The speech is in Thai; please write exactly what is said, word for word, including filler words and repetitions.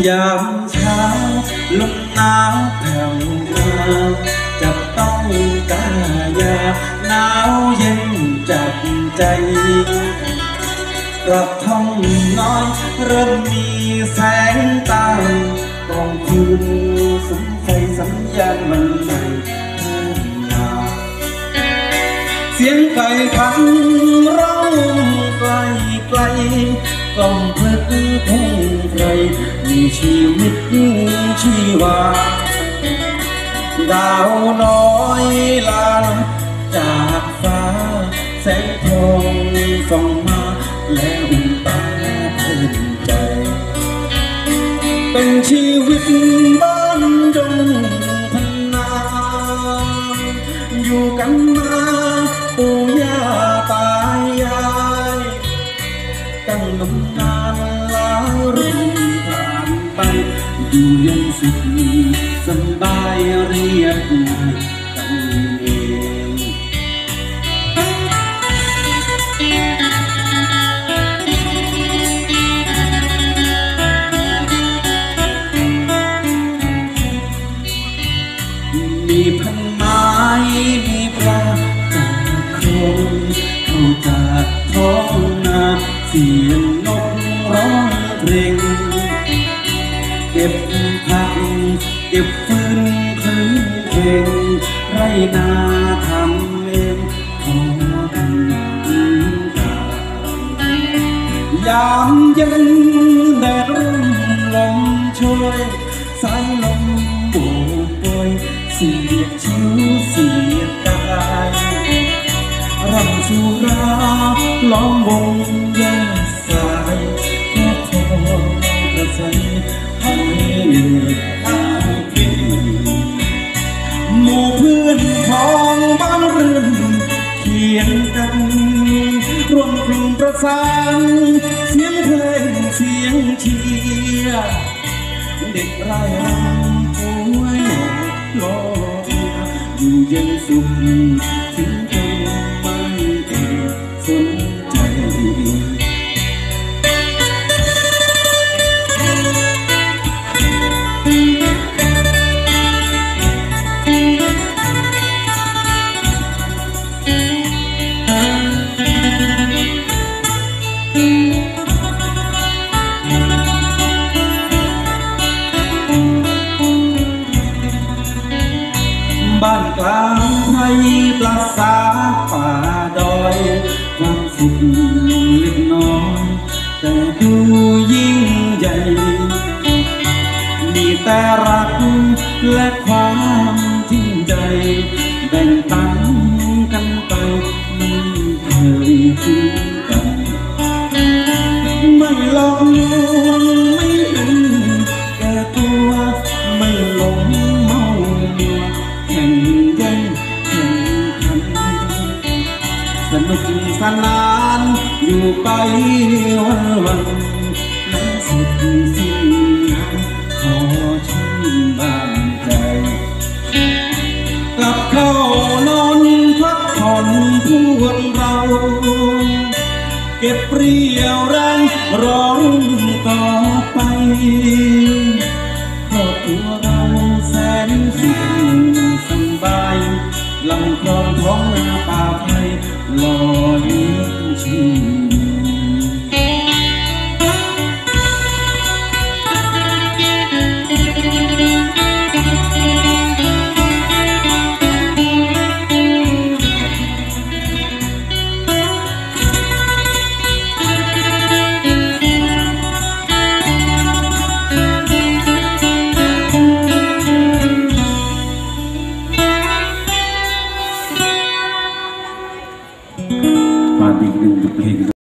ยามเช้าลมหนาวแผ่วมาจับต้องกายาหนาวเย็นจับใจกระท่อมน้อยเริ่มมีแสงตากองคืนสุมไฟสัญญาณมันใหม่ขึ้นมาเสียงไก่พันร้องไกลไกลกล่อมเพลิดเพลงใครมีชีวิตชีวาดาวน้อยลาจากฟ้าแสงทองส่องมาแล้วอุ่นตาเพิ่นใจเป็นชีวิตบ้านดงพนาอยู่กันมาปู่ย่าตายายตั้งนมนานหลายรุ่นผ่านไปอยู่ยังสุขสบายเรียบง่ายกันเองมีพันไม้มีปลาจากโคลนเข้าจากท้องนาเสียงนกร้องเพลงเก็บผักเก็บฟืนคลื่นเพลงไรนาทำเองขอดังตายามเย็นแดดร่มลมช่วยสายลมโบกโบยเสียดชิวเสียดกายรำสุราล้อมวงแย่สายแค่ทองกระใสให้เหนื่อยข้ามปีหมู่เพื่อนพ้องบ้านเรือนเคียงกันร่วมกลุ่มประสานเสียงเพลงเสียงเชียร์เด็กไร้รำป่วยโลกอยู่เย็นสุขถึงจงไม่เอ่ยสนใจบ้านกลางไทยปราสาทป่าดอยความสุขเล็กน้อยแต่ดูยิ่งใหญ่มีแต่รักและความจริงใจแบ่งปันกันไปไม่เคยทิ้งกันไม่หลอกลวงไม่เห็นแก่ตัวไม่หลงเมามัวแข่งแย่งแข่งขันสนุกสนานอยู่ไปวันวันและสุดสิ้นงานขอชื่นบานใจกลับเข้านอนพักผ่อนพวกเราเก็บเปรี้ยวแรงร้องต่อไปครอบครัวเราแสนสุขสบายลำคลองท้องนาป่าไผ่ลอยชื่น